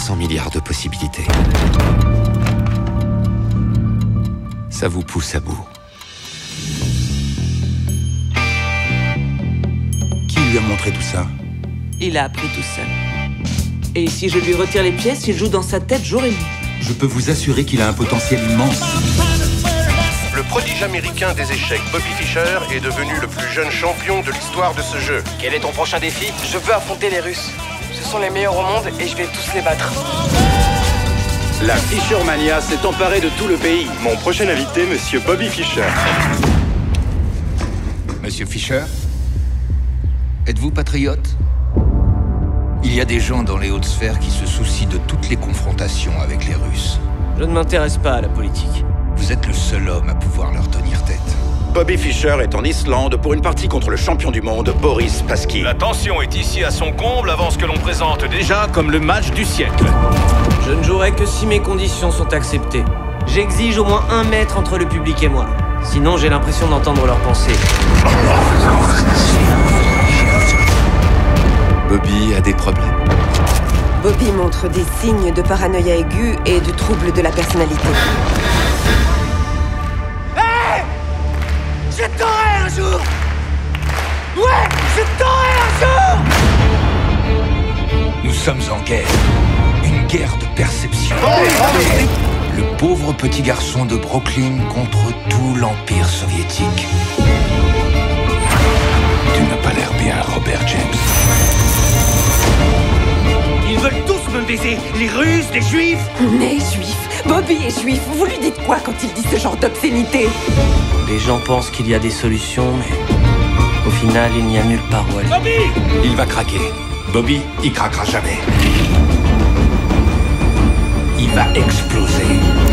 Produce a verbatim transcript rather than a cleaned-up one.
cents milliards de possibilités. Ça vous pousse à bout. Qui lui a montré tout ça? Il a appris tout seul. Et si je lui retire les pièces, il joue dans sa tête jour et nuit. Je peux vous assurer qu'il a un potentiel immense. Le prodige américain des échecs, Bobby Fischer, est devenu le plus jeune champion de l'histoire de ce jeu. Quel est ton prochain défi? Je veux affronter les Russes. Ce sont les meilleurs au monde et je vais tous les battre. La Fischer Mania s'est emparée de tout le pays. Mon prochain invité, Monsieur Bobby Fischer. Monsieur Fischer, êtes-vous patriote? Il y a des gens dans les hautes sphères qui se soucient de toutes les confrontations avec les Russes. Je ne m'intéresse pas à la politique. Vous êtes le seul homme à pouvoir leur tenir tête. Bobby Fischer est en Islande pour une partie contre le champion du monde, Boris Spassky. La tension est ici à son comble avant ce que l'on présente déjà comme le match du siècle. Je ne jouerai que si mes conditions sont acceptées. J'exige au moins un mètre entre le public et moi. Sinon, j'ai l'impression d'entendre leurs pensées. Bobby a des problèmes. Bobby montre des signes de paranoïa aiguë et de troubles de la personnalité. Hey! Je t'aurai un jour! Ouais! Je t'aurai un jour! Nous sommes en guerre. Une guerre de perception. Le pauvre petit garçon de Brooklyn contre tout l'Empire soviétique. Tu n'as pas l'air bien, Robert James. Ils veulent tous me baiser! Les Russes, les Juifs! On est juif. Bobby est juif. Vous lui dites quoi quand il dit ce genre d'obscénité? Les gens pensent qu'il y a des solutions, mais au final, il n'y a nulle part où aller. Bobby! Il va craquer. Bobby, il craquera jamais. Il va exploser.